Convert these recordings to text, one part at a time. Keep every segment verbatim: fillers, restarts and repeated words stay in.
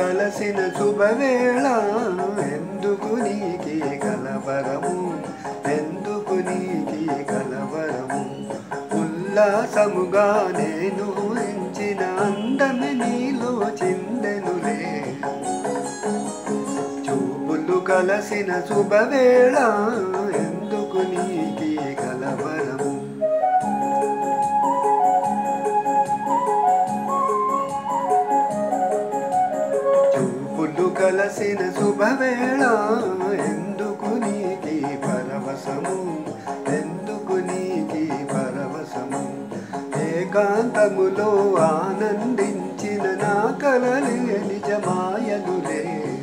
కలసిన శుభవేళ ఎందుకు నీకి కలవరము ఎందుకు నీకి కలవరము ఉల్లాసముగా నేను ఊహించిన అందమే నీలో చిందెనులే చూపులు కలసిన శుభవేళ ఎందుకు నీకి కలవరము కలసిన శుభవేళ ఎందుకు నీకి పరవశము ఎందుకు నీకి పరవశము ఏకాంతములో ఆనందించిన నా కలలే నిజమాయనులే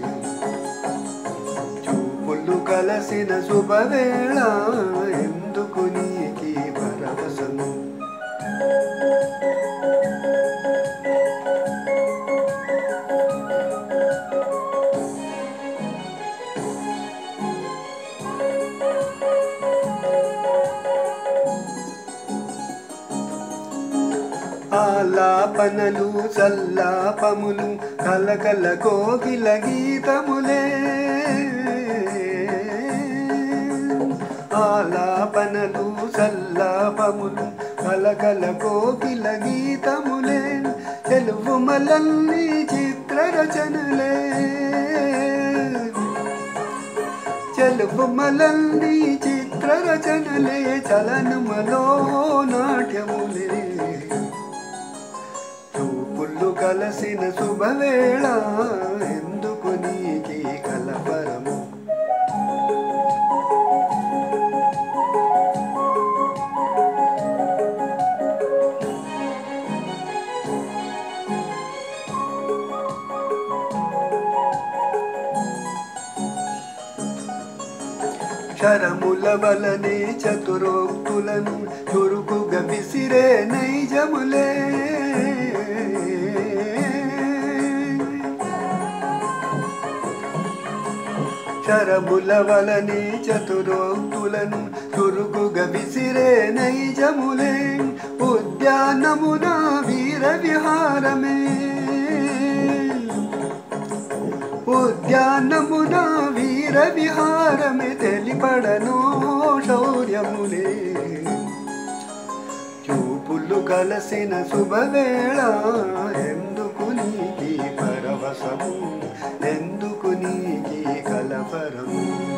చూపులు కలసిన శుభవేళ ఎందుకు నీకి పరవశము ఆలాపనలు సల్లాపములు కలకల కోకిల గీతములే ఆలాపనలు సల్లాపములు కలకల కోకిల గీతములే తెలుగు మలన్ని చిత్ర రచనలే తెలుగు మలన్ని చిత్ర రచనలే చలనములో నాట్యములే చూపులు కలసిన శుభవేళ ఎందుకు నీకి కలవరము క్షరముల వలనే చతురోక్తులను చురుకుగా విసిరే నైజములే క్షరముల వలనే చతురోక్తులను చురుకుగా విసిరే నైజములే ఉద్యానమున వీర విహారమే ఉద్యానమున వీర విహారమే తెలిపడను శౌర్యములే చూపులు కలసిన శుభవేళ ఎందుకు నీకి పరవశము ఎందుకు నీకి కలవరము